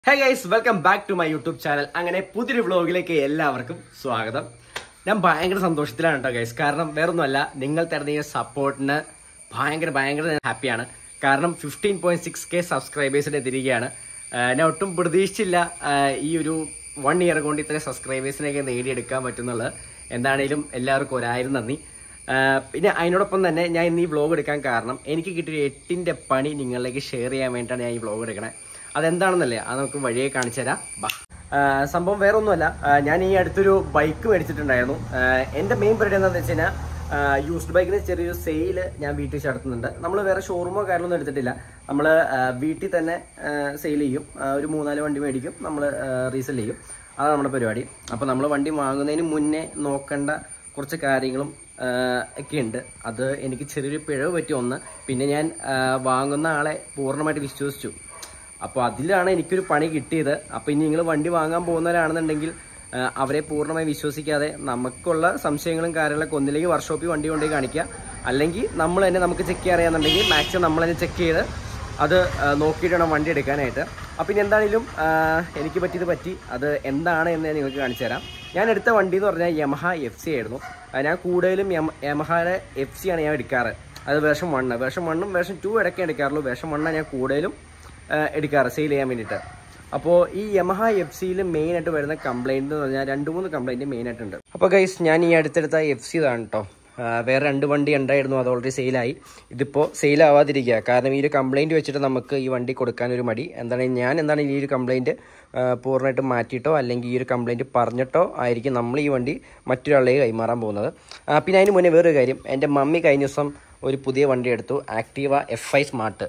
Hey guys, welcome back to my YouTube channel. അങ്ങനെ പുതിയൊരു വ്ലോഗിലേക്ക് എല്ലാവർക്കും സ്വാഗതം. ഞാൻ ഭയങ്കര സന്തോഷത്തിലാണ് കേട്ടോ ഗൈസ്. കാരണം വേറൊന്നുമല്ല, നിങ്ങൾ തരുന്ന ഈ സപ്പോർട്ടിന് ഭയങ്കര ഹാപ്പിയാണ്. കാരണം 15.6K സബ്സ്ക്രൈബേഴ്സിന് എത്തിയിരിക്കുകയാണ്. ഞാൻ ഒട്ടും പ്രതീക്ഷിച്ചില്ല ഈ ഒരു 1 ഇയർ കൊണ്ട് ഇത്രയും സബ്സ്ക്രൈബേഴ്സിനെയൊക്കെ നേടിയെടുക്കാൻ പറ്റുന്നുള്ളത്. എന്താണേലും എല്ലാവർക്കും 1000 നന്ദി. പിന്നെ അതിനോടൊപ്പം തന്നെ ഞാൻ ഇന്ന് ഈ വ്ലോഗ് എടുക്കാൻ കാരണം എനിക്ക് കിട്ടിയൊരു 8ന്റെ പണി നിങ്ങളിലേക്ക് ഷെയർ ചെയ്യാൻ വേണ്ടിയിട്ടാണ് ഞാൻ ഈ വ്ലോഗ് എടുക്കണേ. അതെന്താണെന്നല്ലേ, അത് നമുക്ക് വഴിയെ കാണിച്ചു തരാം. സംഭവം വേറെ ഒന്നുമല്ല, ഞാൻ ഈ അടുത്തൊരു ബൈക്ക് മേടിച്ചിട്ടുണ്ടായിരുന്നു. എൻ്റെ മെയിൻ പരിപാടി എന്താണെന്ന് വെച്ച് കഴിഞ്ഞാൽ, യൂസ്ഡ് ബൈക്കിന് ചെറിയൊരു സെയില് ഞാൻ വീട്ടിൽ നടത്തുന്നുണ്ട്. നമ്മൾ വേറെ ഷോറൂമോ കാര്യമൊന്നും എടുത്തിട്ടില്ല. നമ്മൾ വീട്ടിൽ തന്നെ സെയിൽ ചെയ്യും. ഒരു 3-4 വണ്ടി മേടിക്കും, നമ്മൾ റീസെൽ ചെയ്യും. അതാണ് നമ്മുടെ പരിപാടി. അപ്പോൾ നമ്മൾ വണ്ടി വാങ്ങുന്നതിന് മുന്നേ നോക്കേണ്ട കുറച്ച് കാര്യങ്ങളും ഒക്കെ ഉണ്ട്. അത് എനിക്ക് ചെറിയൊരു പിഴവ് പറ്റി ഒന്ന്. പിന്നെ ഞാൻ വാങ്ങുന്ന ആളെ പൂർണ്ണമായിട്ട് വിശ്വസിച്ചു. അപ്പോൾ അതിലാണ് എനിക്കൊരു പണി കിട്ടിയത്. അപ്പോൾ ഇനി നിങ്ങൾ വണ്ടി വാങ്ങാൻ പോകുന്നവരാണെന്നുണ്ടെങ്കിൽ അവരെ പൂർണ്ണമായി വിശ്വസിക്കാതെ നമുക്കുള്ള സംശയങ്ങളും കാര്യങ്ങളൊക്കെ ഒന്നില്ലെങ്കിൽ വർക്ക്ഷോപ്പിൽ വണ്ടി കൊണ്ടുപോയി കാണിക്കുക, അല്ലെങ്കിൽ നമ്മൾ തന്നെ നമുക്ക് ചെക്ക് ചെയ്യാൻ അറിയാമെന്നുണ്ടെങ്കിൽ മാക്സിമം നമ്മൾ തന്നെ ചെക്ക് ചെയ്ത് അത് നോക്കിയിട്ട് വേണം വണ്ടി എടുക്കാനായിട്ട്. അപ്പോൾ ഇനി എന്താണെങ്കിലും എനിക്ക് പറ്റി അത് എന്താണ് എന്ന് ഞാൻ നിങ്ങൾക്ക് കാണിച്ചു തരാം. ഞാൻ എടുത്ത വണ്ടി എന്ന് പറഞ്ഞാൽ യമഹ FC ആയിരുന്നു. ഞാൻ കൂടുതലും യമഹയുടെ FC ആണ് ഞാൻ എടുക്കാറ്. അത് വേർഷൻ 1, വേർഷൻ 1ഉം വേർഷൻ 2 ഇടയ്ക്ക് എടുക്കാറുള്ളൂ. വേർഷൻ 1 ഞാൻ കൂടുതലും എടുക്കാറ് സെയിൽ ചെയ്യാൻ വേണ്ടിയിട്ട്. അപ്പോൾ ഈ യമഹ FCയിൽ മെയിനായിട്ട് വരുന്ന കംപ്ലയിൻറ്റ് എന്ന് പറഞ്ഞാൽ 2-3 കംപ്ലയിൻറ്റ് മെയിനായിട്ടുണ്ട്. അപ്പോൾ ഗൈസ്, ഞാൻ ഈ അടുത്തെടുത്ത FC ഇതാണ് കേട്ടോ. വേറെ 2 വണ്ടി ഉണ്ടായിരുന്നു, അത് ഓൾറെഡി സെയിലായി. ഇതിപ്പോൾ സെയിലാവാതിരിക്കുക. കാരണം ഈ ഒരു കംപ്ലയിൻറ്റ് വെച്ചിട്ട് നമുക്ക് ഈ വണ്ടി കൊടുക്കാനൊരു മടി. എന്താണ് ഈ ഒരു കംപ്ലയിൻറ്റ് പൂർണ്ണമായിട്ട് മാറ്റിയിട്ടോ അല്ലെങ്കിൽ ഈ ഒരു കംപ്ലയിൻറ്റ് പറഞ്ഞിട്ടോ ആയിരിക്കും നമ്മൾ ഈ വണ്ടി മറ്റൊരാളിലേക്ക് കൈമാറാൻ പോകുന്നത്. പിന്നെ അതിന് മുന്നേ വേറൊരു കാര്യം, എൻ്റെ മമ്മി കഴിഞ്ഞ ദിവസം ഒരു പുതിയ വണ്ടി എടുത്തു, ആക്റ്റീവ FI സ്മാർട്ട്.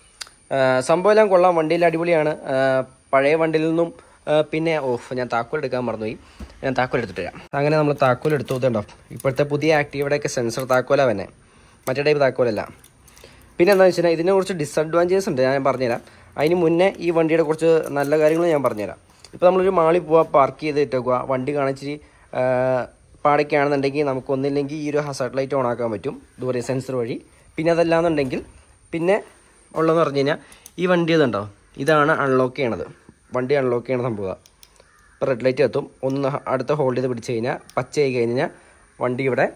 സംഭവം എല്ലാം കൊള്ളാം, വണ്ടിയിൽ അടിപൊളിയാണ്. പഴയ വണ്ടിയിൽ നിന്നും പിന്നെ ഞാൻ താക്കോൽ എടുക്കാൻ മറന്നുപോയി. ഞാൻ താക്കോൽ എടുത്തിട്ട് വരാം. അങ്ങനെ നമ്മൾ താക്കോൽ എടുത്തു. ഇതുണ്ടോ, ഇപ്പോഴത്തെ പുതിയ ആക്റ്റീവയുടെയൊക്കെ സെൻസർ താക്കോലാണ് തന്നെ, മറ്റേ ടൈപ്പ് താക്കോലല്ല. പിന്നെ എന്താണെന്ന് വെച്ച് കഴിഞ്ഞാൽ ഇതിനെക്കുറിച്ച് ഡിസഡ്വാൻറ്റേജസ് ഉണ്ട്, ഞാൻ പറഞ്ഞുതരാം. അതിന് മുന്നേ ഈ വണ്ടിയുടെ കുറച്ച് നല്ല കാര്യങ്ങൾ ഞാൻ പറഞ്ഞുതരാം. ഇപ്പോൾ നമ്മളൊരു മാളിൽ പോവുക, പാർക്ക് ചെയ്ത് ഇട്ടേക്കുക, വണ്ടി കാണിച്ചിട്ട് പാടൊക്കെയാണെന്നുണ്ടെങ്കിൽ നമുക്കൊന്നില്ലെങ്കിൽ ഈ ഒരു ഹസാർഡ് ലൈറ്റ് ഓൺ ആക്കാൻ പറ്റും ദൂരെ സെൻസർ വഴി. പിന്നെ അതല്ലാന്നുണ്ടെങ്കിൽ പിന്നെ ഉള്ളതെന്ന് പറഞ്ഞു കഴിഞ്ഞാൽ ഈ വണ്ടി ഇതുണ്ടോ, ഇതാണ് അൺലോക്ക് ചെയ്യണത്. വണ്ടി അൺലോക്ക് ചെയ്യണ സംഭവമാണ്. ഇപ്പോൾ റെഡ് ലൈറ്റ് എത്തും, ഒന്ന് അടുത്ത് ഹോൾഡ് ചെയ്ത് പിടിച്ച് കഴിഞ്ഞാൽ പച്ചയായി കഴിഞ്ഞാൽ വണ്ടി ഇവിടെ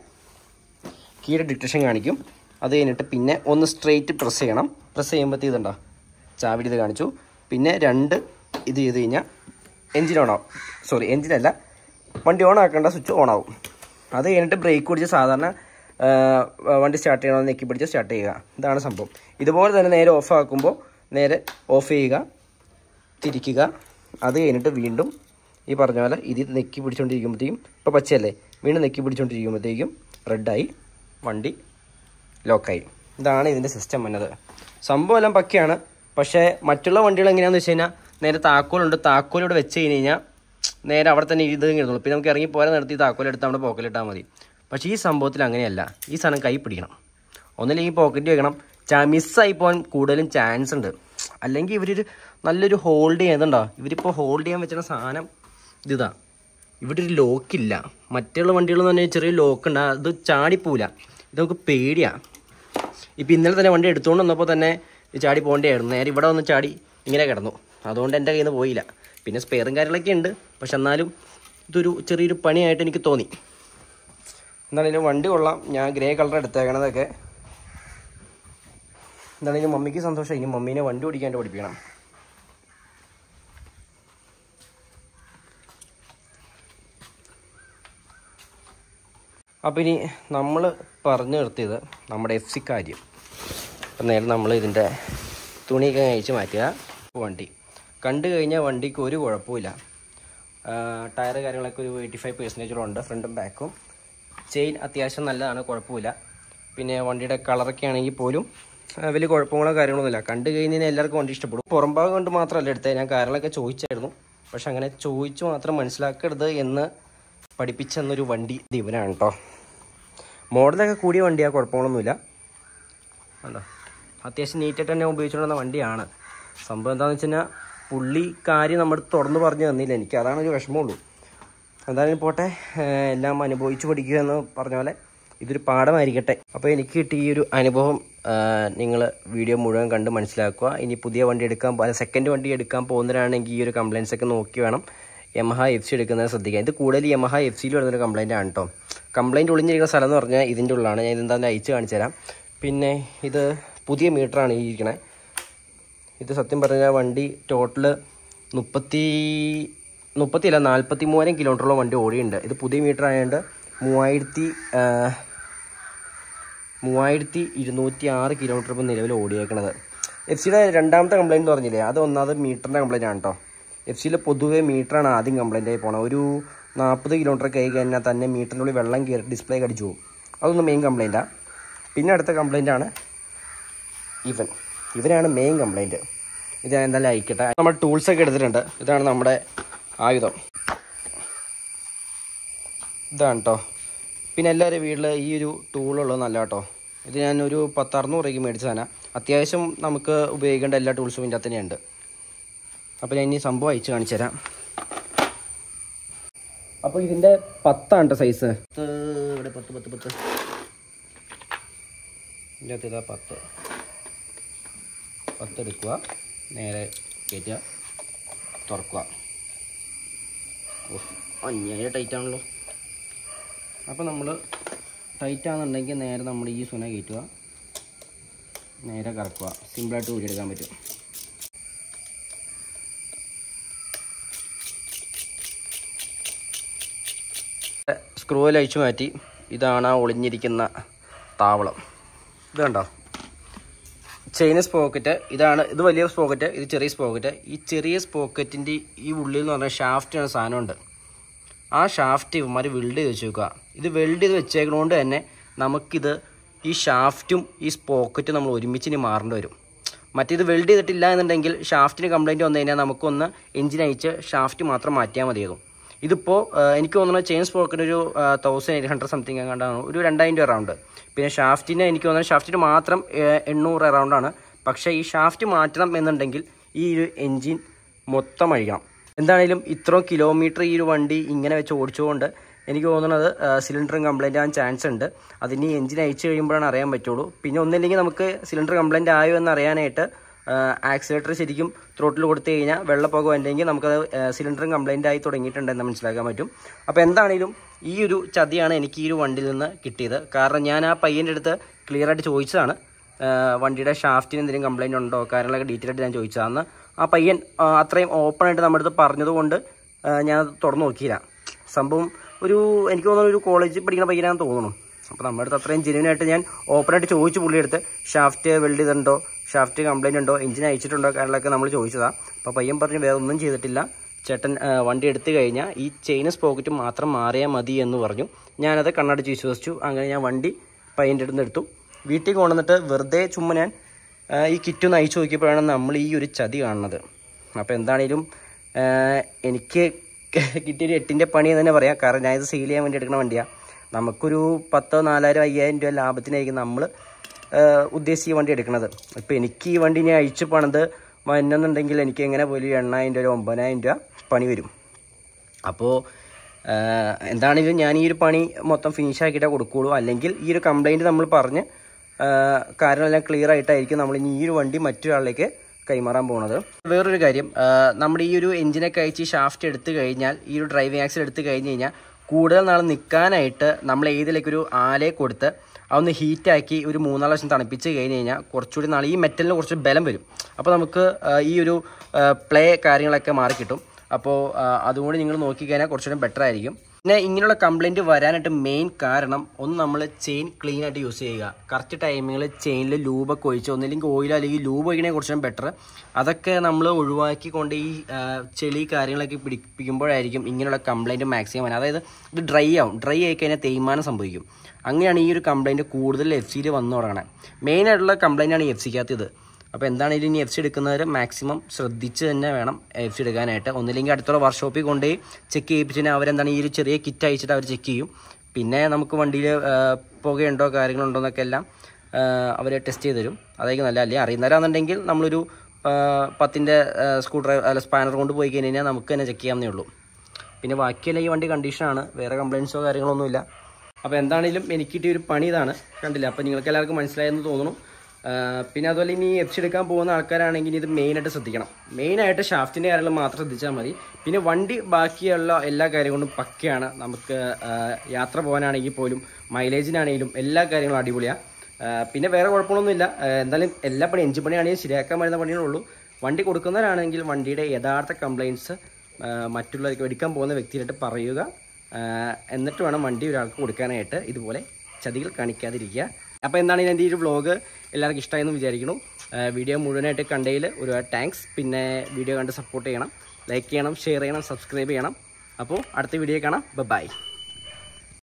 കീയുടെ ഡിറ്റക്ഷൻ കാണിക്കും. അത് കഴിഞ്ഞിട്ട് പിന്നെ ഒന്ന് സ്ട്രെയിറ്റ് പ്രസ് ചെയ്യണം. പ്രസ് ചെയ്യുമ്പോഴത്തേക്ക് ഇതുണ്ടോ ചാവിടി ഇത് കാണിച്ചു. പിന്നെ 2 ഇത് ചെയ്ത് കഴിഞ്ഞാൽ എഞ്ചിനല്ല, വണ്ടി ഓൺ ആക്കേണ്ട സ്വിച്ച് ഓൺ ആവും. അത് കഴിഞ്ഞിട്ട് ബ്രേക്ക് പിടിച്ച് സാധാരണ വണ്ടി സ്റ്റാർട്ട് ചെയ്യണമെന്ന് നെക്കി പിടിച്ച് സ്റ്റാർട്ട് ചെയ്യുക. ഇതാണ് സംഭവം. ഇതുപോലെ തന്നെ നേരെ ഓഫ് ആക്കുമ്പോൾ നേരെ ഓഫ് ചെയ്യുക, തിരിക്കുക. അത് കഴിഞ്ഞിട്ട് വീണ്ടും ഈ പറഞ്ഞ പോലെ ഇത് നെക്കി പിടിച്ചുകൊണ്ടിരിക്കുമ്പോഴത്തേക്കും, ഇപ്പോൾ പച്ചയല്ലേ, വീണ്ടും നെക്കി പിടിച്ചുകൊണ്ടിരിക്കുമ്പോഴത്തേക്കും റെഡായി, വണ്ടി ലോക്കായി. ഇതാണ് ഇതിൻ്റെ സിസ്റ്റം വന്നത്. സംഭവം എല്ലാം പക്കയാണ്. പക്ഷേ മറ്റുള്ള വണ്ടികൾ എങ്ങനെയാണെന്ന് വെച്ച് കഴിഞ്ഞാൽ നേരെ താക്കോലുണ്ട്, താക്കോലിവിടെ വെച്ച് കഴിഞ്ഞ് നേരെ അവിടെ തന്നെ ഇത് കിടന്നുള്ളൂ. പിന്നെ നമുക്ക് ഇറങ്ങി പോരാൻ നിർത്തി താക്കോലെടുത്ത് നമ്മുടെ പോക്കറ്റിലിട്ടാൽ മതി. പക്ഷേ ഈ സംഭവത്തിൽ അങ്ങനെയല്ല. ഈ സാധനം കൈ പിടിക്കണം, ഒന്നില്ലെങ്കിൽ പോക്കറ്റ് വെക്കണം. മിസ്സായി പോകാൻ കൂടുതലും ചാൻസ് ഉണ്ട്. അല്ലെങ്കിൽ ഇവരൊരു നല്ലൊരു ഹോൾഡ് ചെയ്യുന്നുണ്ടോ, ഇവരിപ്പോൾ ഹോൾഡ് ചെയ്യാൻ വെച്ചിട്ട് സാധനം ഇതാ, ഇവിടെ ഒരു ലോക്കില്ല. മറ്റുള്ള വണ്ടികളെന്ന് പറഞ്ഞാൽ ചെറിയ ലോക്കുണ്ട്, അത് ചാടിപ്പോവില്ല. ഇത് നമുക്ക് പേടിയാണ്. ഇപ്പോൾ ഇന്നലെ തന്നെ വണ്ടി എടുത്തുകൊണ്ട് വന്നപ്പോൾ തന്നെ ചാടി പോകേണ്ടതായിരുന്നു. നേരെ ഇവിടെ വന്ന് ചാടി ഇങ്ങനെ കിടന്നു. അതുകൊണ്ട് എൻ്റെ കയ്യിൽ നിന്ന് പോയില്ല. പിന്നെ സ്പെയറും കാര്യങ്ങളൊക്കെ ഉണ്ട്, പക്ഷെ എന്നാലും ഇതൊരു ചെറിയൊരു പണിയായിട്ട് എനിക്ക് തോന്നി. എന്താണെങ്കിലും വണ്ടി കൊള്ളാം. ഞാൻ ഗ്രേ കളർ എടുത്തേക്കണതൊക്കെ. എന്താണെങ്കിലും മമ്മിക്ക് സന്തോഷം. ഇനി മമ്മീനെ വണ്ടി ഓടിക്കാണ്ട് പഠിപ്പിക്കണം. അപ്പോൾ ഇനി നമ്മൾ പറഞ്ഞു നിർത്തിയത് നമ്മുടെ FC കാര്യം. അപ്പം നേരെ നമ്മൾ ഇതിൻ്റെ തുണിയൊക്കെ കഴിച്ച് മാറ്റുക. വണ്ടി കണ്ടു കഴിഞ്ഞാൽ വണ്ടിക്ക് ഒരു കുഴപ്പമില്ല. ടയർ കാര്യങ്ങളൊക്കെ ഒരു 85% ഉണ്ട്, ഫ്രണ്ടും ബാക്കും. ചെയിൻ അത്യാവശ്യം നല്ലതാണ്, കുഴപ്പമില്ല. പിന്നെ വണ്ടിയുടെ കളറൊക്കെ ആണെങ്കിൽ പോലും വലിയ കുഴപ്പങ്ങളോ കാര്യങ്ങളൊന്നുമില്ല. കണ്ടു കഴിഞ്ഞാൽ എല്ലാവർക്കും വണ്ടി ഇഷ്ടപ്പെടും. പുറംഭാഗം കൊണ്ട് മാത്രമല്ല എടുത്തത്, ഞാൻ കാര്യങ്ങളൊക്കെ ചോദിച്ചായിരുന്നു. പക്ഷെ അങ്ങനെ ചോദിച്ചു മാത്രം മനസ്സിലാക്കരുത് എന്ന് പഠിപ്പിച്ചെന്നൊരു വണ്ടി ഇവനാണ് കേട്ടോ. മോഡലൊക്കെ കൂടിയ വണ്ടിയാണ്, കുഴപ്പങ്ങളൊന്നുമില്ല. അല്ലോ അത്യാവശ്യം നീറ്റായിട്ട് തന്നെ ഉപയോഗിച്ചുകൊണ്ടിരുന്ന വണ്ടിയാണ്. സംഭവം എന്താണെന്ന് വെച്ച് കഴിഞ്ഞാൽ പുള്ളി കാര്യം നമ്മുടെ തുറന്ന് പറഞ്ഞു തന്നില്ല. എനിക്ക് അതാണ് ഒരു വിഷമമുള്ളൂ. എന്തായാലും പോട്ടെ, എല്ലാം അനുഭവിച്ച് പഠിക്കുക എന്ന് പറഞ്ഞ പോലെ ഇതൊരു പാഠമായിരിക്കട്ടെ. അപ്പോൾ എനിക്ക് കിട്ടിയ ഈ ഒരു അനുഭവം നിങ്ങൾ വീഡിയോ മുഴുവൻ കണ്ട് മനസ്സിലാക്കുക. ഇനി പുതിയ വണ്ടി സെക്കൻഡ് വണ്ടി എടുക്കാൻ പോകുന്നവരാണെങ്കിൽ ഈ ഒരു കംപ്ലയിൻസ് ഒക്കെ നോക്കി വേണം യമഹ FC എടുക്കുന്നത് ശ്രദ്ധിക്കുക. ഇത് കൂടുതൽ യമഹ FCയിൽ വരുന്നൊരു കംപ്ലയിൻ്റ് ആണ് കേട്ടോ. കംപ്ലയിൻറ്റ് ഒളിഞ്ഞിരിക്കുന്ന സ്ഥലം എന്ന് പറഞ്ഞാൽ ഇതിൻ്റെ ഉള്ളിലാണ്. ഞാൻ ഇതെന്താണെന്ന് അയച്ച് കാണിച്ചു തരാം. പിന്നെ ഇത് പുതിയ മീറ്ററാണ് ഈ ഇരിക്കണേ. ഇത് സത്യം പറഞ്ഞാൽ വണ്ടി ടോട്ടൽ 43,000 കിലോമീറ്ററോളം വണ്ടി ഓടിയുണ്ട്. ഇത് പുതിയ മീറ്റർ ആയതുകൊണ്ട് 3,206 കിലോമീറ്റർ ഇപ്പോൾ നിലവിൽ ഓടിയേക്കണത്. FCയുടെ രണ്ടാമത്തെ കംപ്ലയിൻറ്റ് എന്ന് പറഞ്ഞില്ലേ, അത് ഒന്നാമത് മീറ്ററിൻ്റെ കംപ്ലയിൻ്റ് ആണ് കേട്ടോ. FCയിൽ പൊതുവെ മീറ്ററാണ് ആദ്യം കംപ്ലയിൻ്റ് ആയി പോകണം. ഒരു 40 കിലോമീറ്റർ കയറി കഴിഞ്ഞാൽ തന്നെ മീറ്ററിൻ്റെ ഉള്ളിൽ വെള്ളം കയറി ഡിസ്പ്ലേ കടിച്ചു പോകും. അതൊന്നും മെയിൻ കംപ്ലയിൻറ്റാണ്. പിന്നെ അടുത്ത കംപ്ലയിൻ്റാണ് ഇവനാണ് മെയിൻ കംപ്ലയിൻറ്റ്. ഇത് ഞാൻ എന്തായാലും അയക്കട്ടെ. നമ്മൾ ടൂൾസൊക്കെ എടുത്തിട്ടുണ്ട്. ഇതാണ് നമ്മുടെ ആയുധം. ഇതാണ് കേട്ടോ. പിന്നെ എല്ലാവരും വീട്ടിൽ ഈ ഒരു ടൂളുള്ളത് നല്ല കേട്ടോ. ഇത് ഞാനൊരു 10-600 രൂപയ്ക്ക് മേടിച്ചതാണ്. അത്യാവശ്യം നമുക്ക് ഉപയോഗിക്കേണ്ട എല്ലാ ടൂൾസും ഇതിൻ്റെ അകത്ത് തന്നെയുണ്ട്. അപ്പോൾ ഞാൻ ഇനി സംഭവം അയച്ച് കാണിച്ചു തരാം. അപ്പോൾ ഇതിൻ്റെ 10 കേട്ടോ സൈസ്. ഇവിടെ 10 ഇതിൻ്റെ അകത്ത് ഇതാ 10 എടുക്കുക, നേരെ കയറ്റുക, തുറക്കുക. അന്യായ ടൈറ്റാണല്ലോ. അപ്പോൾ നമ്മൾ ടൈറ്റാണെന്നുണ്ടെങ്കിൽ നേരെ നമ്മൾ ഈ സുന കയറ്റുക, നേരെ കറക്കുക. സിമ്പിളായിട്ട് ഊരിയെടുക്കാൻ പറ്റും. സ്ക്രൂവിൽ അഴിച്ചു മാറ്റി. ഇതാണ് ആ ഒളിഞ്ഞിരിക്കുന്ന താവളം. ഇത് കണ്ടോ, ചെയിന് സ്പോക്കറ്റ്. ഇത് വലിയ സ്പോക്കറ്റ്, ഇത് ചെറിയ സ്പോക്കറ്റ്. ഈ ചെറിയ സ്പോക്കറ്റിൻ്റെ ഈ ഉള്ളിൽ എന്ന് പറഞ്ഞാൽ ഷാഫ്റ്റ് എന്ന സാധനമുണ്ട്. ആ ഷാഫ്റ്റ് ഇവന്മാർ വെൽഡ് ചെയ്ത് വെച്ച് വെക്കുക. ഇത് വെൽഡ് ചെയ്ത് വെച്ചേക്കുന്നതുകൊണ്ട് തന്നെ നമുക്കിത് ഈ ഷാഫ്റ്റും ഈ സ്പോക്കറ്റും നമ്മൾ ഒരുമിച്ച് ഇനി മാറേണ്ടി വരും. മറ്റേത് വെൽഡ് ചെയ്തിട്ടില്ല എന്നുണ്ടെങ്കിൽ ഷാഫ്റ്റിന് കംപ്ലയിൻറ്റ് വന്നു കഴിഞ്ഞാൽ നമുക്കൊന്ന് എഞ്ചിൻ അയച്ച് ഷാഫ്റ്റ് മാത്രം മാറ്റിയാൽ മതിയാകും. ഇതിപ്പോൾ എനിക്ക് തോന്നുന്നത് ചെയിൻ സ്പോക്കറ്റ് ഒരു 1800 സംതിങ് എങ്ങാണ്ടാണ്, ഒരു 2000 രൂപ അറൗണ്ട്. പിന്നെ ഷാഫ്റ്റിന് എനിക്ക് തോന്നുന്നത് ഷാഫ്റ്റിന് മാത്രം 800 അറൗണ്ടാണ്. പക്ഷേ ഈ ഷാഫ്റ്റ് മാറ്റണം എന്നുണ്ടെങ്കിൽ ഈ ഒരു എൻജിൻ മൊത്തം അഴിക്കണം. എന്താണെങ്കിലും ഇത്രയും കിലോമീറ്റർ ഈ ഒരു വണ്ടി ഇങ്ങനെ വെച്ച് ഓടിച്ചുകൊണ്ട് എനിക്ക് തോന്നുന്നത് സിലിണ്ടറും കംപ്ലയിൻ്റ് ആകാൻ ചാൻസ് ഉണ്ട്. അതിന് എൻജിൻ അയച്ചു കഴിയുമ്പോഴാണ് അറിയാൻ പറ്റുള്ളൂ. പിന്നെ ഒന്നില്ലെങ്കിൽ നമുക്ക് സിലിണ്ടർ കംപ്ലയിൻ്റ് ആയോ എന്ന് അറിയാനായിട്ട് ആക്സിലേറ്റർ ശരിക്കും ത്രോട്ടിൽ കൊടുത്തു കഴിഞ്ഞാൽ വെള്ളപ്പൊക്കം അല്ലെങ്കിൽ നമുക്കത് സിലിണ്ടറും കംപ്ലയിൻ്റ് ആയി തുടങ്ങിയിട്ടുണ്ടെന്ന് മനസ്സിലാക്കാൻ പറ്റും. അപ്പോൾ എന്താണെങ്കിലും ഈ ഒരു ചതിയാണ് എനിക്ക് ഈ ഒരു വണ്ടിയിൽ നിന്ന് കിട്ടിയത്. കാരണം ഞാൻ ആ പയ്യൻ്റെ അടുത്ത് ക്ലിയർ ആയിട്ട് ചോദിച്ചതാണ്, വണ്ടിയുടെ ഷാഫ്റ്റിന് എന്തെങ്കിലും കംപ്ലയിൻ്റ് ഉണ്ടോ കാര്യങ്ങളൊക്കെ ഡീറ്റെയിൽ ആയിട്ട് ഞാൻ ചോദിച്ചതാണ്. ആ പയ്യൻ അത്രയും ഓപ്പണായിട്ട് നമ്മുടെ അടുത്ത് പറഞ്ഞതുകൊണ്ട് ഞാനത് തുറന്നു നോക്കിയില്ല. സംഭവം എനിക്ക് തോന്നുന്നു ഒരു കോളേജിൽ പഠിക്കുന്ന പയ്യനാണെന്ന് തോന്നുന്നു. അപ്പോൾ നമ്മുടെ അടുത്ത് അത്രയും ജെന്യൂനായിട്ട് ഞാൻ ഓപ്പണായിട്ട് ചോദിച്ചു പുള്ളിയെടുത്ത് ഷാഫ്റ്റ് വെൽഡ് ചെയ്തിട്ടുണ്ടോ, ഷാഫ്റ്റ് കംപ്ലയിൻ്റ് ഉണ്ടോ, എഞ്ചിൻ അയച്ചിട്ടുണ്ടോ കാര്യങ്ങളൊക്കെ നമ്മൾ ചോദിച്ചതാണ്. അപ്പോൾ പയ്യൻ പറഞ്ഞു വേറെ ഒന്നും ചെയ്തിട്ടില്ല ചേട്ടൻ, വണ്ടി എടുത്തു കഴിഞ്ഞാൽ ഈ ചെയിന് സ്പോക്കറ്റ് മാത്രം മാറിയാൽ മതി എന്ന് പറഞ്ഞു. ഞാനത് കണ്ണടച്ച് വിശ്വസിച്ചു. അങ്ങനെ ഞാൻ വണ്ടി പയ്യൻ്റെ അടുത്ത് എടുത്തു. വീട്ടിൽ കൊണ്ടുവന്നിട്ട് വെറുതെ ചുമ്മാ ഞാൻ ഈ കിറ്റൊന്ന് അയച്ചു നോക്കിയപ്പോഴാണ് നമ്മൾ ഈ ഒരു ചതി കാണുന്നത്. അപ്പോൾ എന്താണേലും എനിക്ക് കിട്ടിയൊരു 8ൻ്റെ പണി എന്ന് തന്നെ പറയാം. കാരണം ഞാനിത് സെയിൽ ചെയ്യാൻ വേണ്ടി എടുക്കുന്ന വണ്ടിയാണ്. നമുക്കൊരു 10,000, 4,000, 5,000 രൂപ ലാഭത്തിനായിരിക്കും നമ്മൾ ഉദ്ദേശിച്ച വണ്ടി എടുക്കുന്നത്. ഇപ്പോൾ എനിക്ക് ഈ വണ്ടി ഞാൻ അഴിച്ച് പണിത് വന്നെന്നുണ്ടെങ്കിൽ എനിക്ക് എങ്ങനെ പോലും 8,000 രൂപ 9,000 രൂപ പണി വരും. അപ്പോൾ എന്താണെങ്കിലും ഞാൻ ഈ ഒരു പണി മൊത്തം ഫിനിഷ് ആക്കിയിട്ടേ കൊടുക്കുകയുള്ളൂ. അല്ലെങ്കിൽ ഈ ഒരു കംപ്ലയിൻറ്റ് നമ്മൾ പറഞ്ഞ് കാര്യങ്ങളെല്ലാം ക്ലിയർ ആയിട്ടായിരിക്കും നമ്മൾ ഇനി ഈ ഒരു വണ്ടി മറ്റൊരാളിലേക്ക് കൈമാറാൻ പോകുന്നത്. വേറൊരു കാര്യം, നമ്മുടെ ഈ ഒരു എഞ്ചിനൊക്കെ അയച്ച് ഷാഫ്റ്റ് എടുത്തു കഴിഞ്ഞാൽ, ഈ ഒരു ഡ്രൈവിംഗ് ആക്സിൽ എടുത്തു കഴിഞ്ഞ് കഴിഞ്ഞാൽ കൂടുതൽ നാൾ നിൽക്കാനായിട്ട് നമ്മൾ ഏതിലേക്കൊരു ആലയെ കൊടുത്ത് അതൊന്ന് ഹീറ്റാക്കി ഒരു 3-4 പ്രാവശ്യം തണുപ്പിച്ച് കഴിഞ്ഞ് കഴിഞ്ഞാൽ കുറച്ചുകൂടി നാൾ ഈ മെറ്റലിന് കുറച്ച് ബലം വരും. അപ്പോൾ നമുക്ക് ഈ ഒരു പ്ലേ കാര്യങ്ങളൊക്കെ മാറിക്കിട്ടും. അപ്പോൾ അതുകൊണ്ട് നിങ്ങൾ നോക്കിക്കഴിഞ്ഞാൽ കുറച്ചുകൂടി ബെറ്റർ ആയിരിക്കും. പിന്നെ ഇങ്ങനെയുള്ള കംപ്ലയിൻറ്റ് വരാനായിട്ട് മെയിൻ കാരണം ഒന്ന് നമ്മൾ ചെയിൻ ക്ലീൻ ആയിട്ട് യൂസ് ചെയ്യുക. കറക്റ്റ് ടൈമിങ്ങിൽ ചെയിനിൽ ലൂബൊക്കെ ഒഴിച്ച് ഒന്നില്ലെങ്കിൽ ഓയിൽ അല്ലെങ്കിൽ ലൂബ് ഒഴിക്കണേ കുറച്ചും ബെറ്റർ. അതൊക്കെ നമ്മൾ ഒഴിവാക്കിക്കൊണ്ട് ഈ ചെളി കാര്യങ്ങളൊക്കെ പിടിപ്പിക്കുമ്പോഴായിരിക്കും ഇങ്ങനെയുള്ള കംപ്ലയിൻറ്റ് മാക്സിമം വരാം. അതായത് ഇത് ഡ്രൈ ആയി കഴിഞ്ഞാൽ തേയ്മാനം സംഭവിക്കും. അങ്ങനെയാണ് ഈ ഒരു കംപ്ലയിൻറ്റ് കൂടുതൽ FCയിൽ വന്നു തുടങ്ങണേ. മെയിനായിട്ടുള്ള കംപ്ലയിൻ്റാണ് ഈ FCക്കകത്ത് ഇത്. അപ്പോൾ എന്താണെങ്കിലും ഇനി FC എടുക്കുന്നവർ മാക്സിമം ശ്രദ്ധിച്ച് തന്നെ വേണം FC എടുക്കാനായിട്ട്. ഒന്നില്ലെങ്കിൽ അടുത്തുള്ള വർക്ക്ഷോപ്പിൽ കൊണ്ടുപോയി ചെക്ക് ചെയ്യിപ്പിച്ചിട്ട് അവരെന്താണ് ഈ ഒരു ചെറിയ കിറ്റ് അയച്ചിട്ട് അവർ ചെക്ക് ചെയ്യും. പിന്നെ നമുക്ക് വണ്ടിയിൽ പുകയുണ്ടോ കാര്യങ്ങളുണ്ടോ എന്നൊക്കെ എല്ലാം അവർ ടെസ്റ്റ് ചെയ്ത് തരും. അതായിരിക്കും നല്ല. അല്ലെങ്കിൽ അറിയുന്നവരാണെന്നുണ്ടെങ്കിൽ നമ്മളൊരു 10ൻ്റെ സ്ക്രൂ ഡ്രൈവർ അല്ല സ്പാനർ കൊണ്ട് പോയി കഴിഞ്ഞാൽ നമുക്ക് തന്നെ ചെക്ക് ചെയ്യാവുന്നേ ഉള്ളൂ. പിന്നെ ബാക്കിയെല്ലാം ഈ വണ്ടി കണ്ടീഷനാണ്, വേറെ കംപ്ലയിൻറ്റ്സോ കാര്യങ്ങളൊന്നുമില്ല. അപ്പോൾ എന്താണെങ്കിലും എനിക്ക് കിട്ടിയ ഒരു പണി ഇതാണ്, കണ്ടില്ല. അപ്പോൾ നിങ്ങൾക്ക് എല്ലാവർക്കും മനസ്സിലായെന്ന് തോന്നുന്നു. പിന്നെ അതുപോലെ ഇനി എഫ് സി എടുക്കാൻ പോകുന്ന ആൾക്കാരാണെങ്കിൽ ഇത് മെയിനായിട്ട് ശ്രദ്ധിക്കണം. മെയിനായിട്ട് ഷാഫ്റ്റിൻ്റെ കാര്യങ്ങൾ മാത്രം ശ്രദ്ധിച്ചാൽ മതി. പിന്നെ വണ്ടി ബാക്കിയുള്ള എല്ലാ കാര്യങ്ങളും പക്കയാണ്. നമുക്ക് യാത്ര പോകാനാണെങ്കിൽ പോലും മൈലേജിനാണെങ്കിലും എല്ലാ കാര്യങ്ങളും അടിപൊളിയാണ്. പിന്നെ വേറെ കുഴപ്പമൊന്നുമില്ല. എന്തായാലും എല്ലാ പണി എഞ്ചിൻ പണിയാണെങ്കിൽ ശരിയാക്കാൻ വരുന്ന പണിയേ ഉള്ളൂ. വണ്ടി കൊടുക്കുന്നവരാണെങ്കിൽ വണ്ടിയുടെ യഥാർത്ഥ കംപ്ലയിൻറ്റ്സ് മറ്റുള്ളവർക്ക് എടുക്കാൻ പോകുന്ന വ്യക്തിയായിട്ട് പറയുക. എന്നിട്ട് വേണം വണ്ടി ഒരാൾക്ക് കൊടുക്കാനായിട്ട്. ഇതുപോലെ ചതികൾ കാണിക്കാതിരിക്കുക. അപ്പോൾ എന്താണ് എൻ്റെ ഈ ഒരു വ്ളോഗ് എല്ലാവർക്കും ഇഷ്ടമായെന്ന് വിചാരിക്കുന്നു. വീഡിയോ മുഴുവനായിട്ട് കണ്ടതിൽ ഒരുപാട് താങ്ക്സ്. പിന്നെ വീഡിയോ കണ്ട് സപ്പോർട്ട് ചെയ്യണം, ലൈക്ക് ചെയ്യണം, ഷെയർ ചെയ്യണം, സബ്സ്ക്രൈബ് ചെയ്യണം. അപ്പോൾ അടുത്ത വീഡിയോ കാണാം. ബൈ.